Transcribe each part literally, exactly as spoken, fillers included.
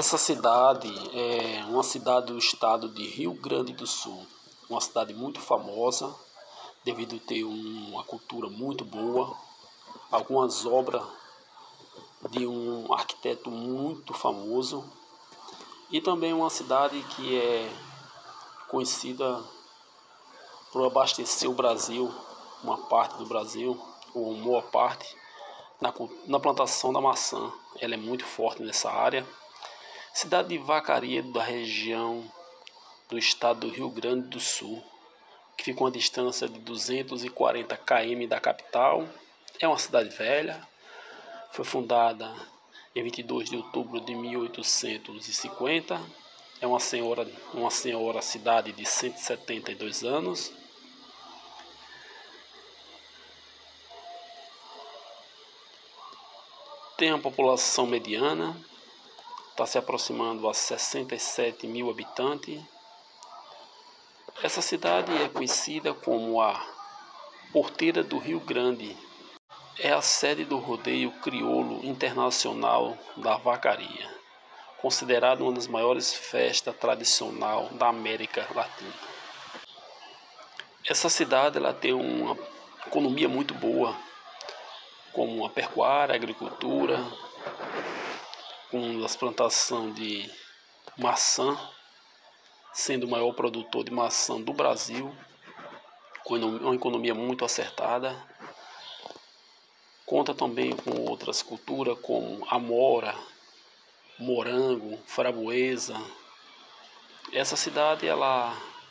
Essa cidade é uma cidade do estado de Rio Grande do Sul, uma cidade muito famosa devido a ter uma cultura muito boa, algumas obras de um arquiteto muito famoso e também uma cidade que é conhecida por abastecer o Brasil, uma parte do Brasil, ou uma boa parte, na, na plantação da maçã. Ela é muito forte nessa área. Cidade de Vacaria, da região do estado do Rio Grande do Sul, que fica a uma distância de duzentos e quarenta quilômetros da capital. É uma cidade velha, foi fundada em vinte e dois de outubro de mil oitocentos e cinquenta. É uma senhora, uma senhora cidade de cento e setenta e dois anos. Tem uma população mediana, está se aproximando a sessenta e sete mil habitantes. Essa cidade é conhecida como a Porteira do Rio Grande. É a sede do rodeio crioulo internacional da Vacaria, considerada uma das maiores festas tradicionais da América Latina. Essa cidade ela tem uma economia muito boa, como a pecuária, a agricultura, com as plantações de maçã, sendo o maior produtor de maçã do Brasil, com uma economia muito acertada. Conta também com outras culturas como amora, morango, framboesa. Essa cidade ela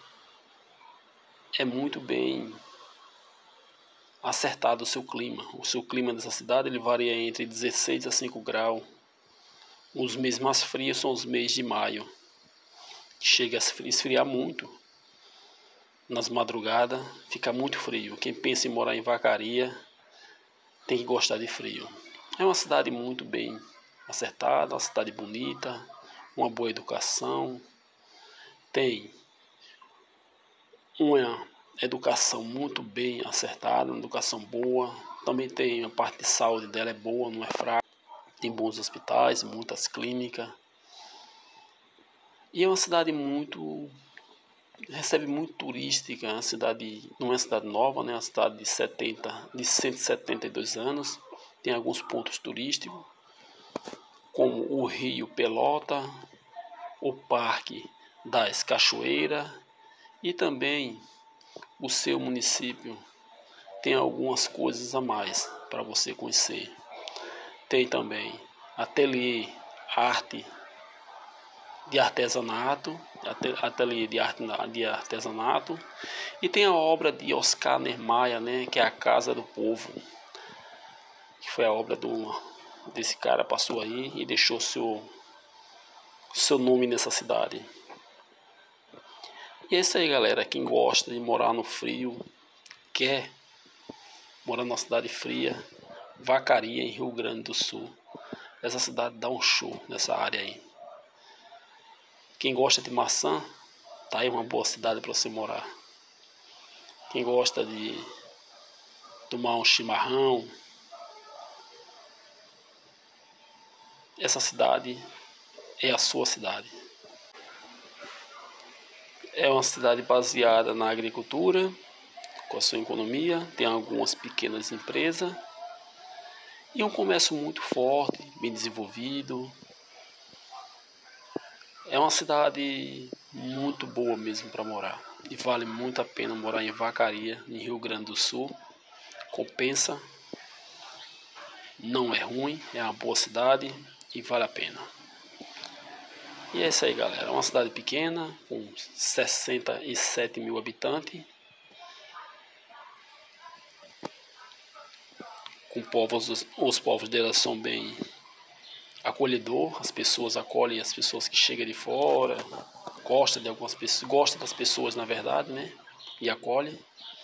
é muito bem acertado o seu clima. O seu clima dessa cidade ele varia entre dezesseis a cinco graus. Os meses mais frios são os meses de maio. Chega a esfriar muito. Nas madrugadas fica muito frio. Quem pensa em morar em Vacaria tem que gostar de frio. É uma cidade muito bem acertada, uma cidade bonita, uma boa educação. Tem uma educação muito bem acertada, uma educação boa. Também tem a parte de saúde dela é boa, não é fraca. Tem bons hospitais, muitas clínicas. E é uma cidade muito recebe muito turística. É uma cidade, não é uma cidade nova, né? É uma cidade de setenta, de cento e setenta e dois anos. Tem alguns pontos turísticos, como o Rio Pelota, o Parque das Cachoeiras e também o seu município tem algumas coisas a mais para você conhecer. Tem também ateliê arte de artesanato, ateliê de arte de artesanato, e tem a obra de Oscar Niemeyer, né, que é a Casa do Povo, que foi a obra do desse cara, passou aí e deixou seu seu nome nessa cidade. E é isso aí, galera. Quem gosta de morar no frio, quer morar numa cidade fria, Vacaria, em Rio Grande do Sul. Essa cidade dá um show nessa área aí. Quem gosta de maçã, tá aí uma boa cidade para você morar. Quem gosta de tomar um chimarrão, essa cidade é a sua cidade. É uma cidade baseada na agricultura, com a sua economia, tem algumas pequenas empresas e um comércio muito forte, bem desenvolvido. É uma cidade muito boa mesmo para morar e vale muito a pena morar em Vacaria, em Rio Grande do Sul. Compensa, não é ruim, é uma boa cidade e vale a pena. E é isso aí, galera. É uma cidade pequena, com sessenta e sete mil habitantes, com povos, os povos dela são bem acolhedor, as pessoas acolhem as pessoas que chegam de fora, gosta de algumas pessoas, gosta das pessoas na verdade, né? E acolhe.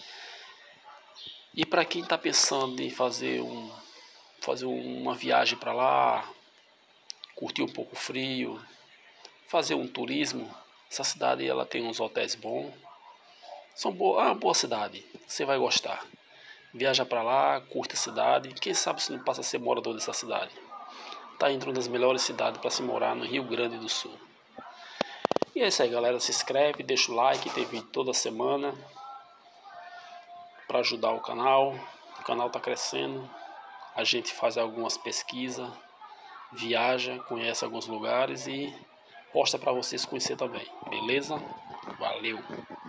E para quem está pensando em fazer um fazer uma viagem para lá, curtir um pouco o frio, fazer um turismo, essa cidade ela tem uns hotéis bons, são boa, é uma boa cidade, você vai gostar. Viaja para lá, curte a cidade, quem sabe se não passa a ser morador dessa cidade. está entre uma das melhores cidades para se morar no Rio Grande do Sul. E é isso aí, galera. Se inscreve, deixa o like, tem vídeo toda semana para ajudar o canal. O canal está crescendo. A gente faz algumas pesquisas, viaja, conhece alguns lugares e posta para vocês conhecer também. Beleza? Valeu!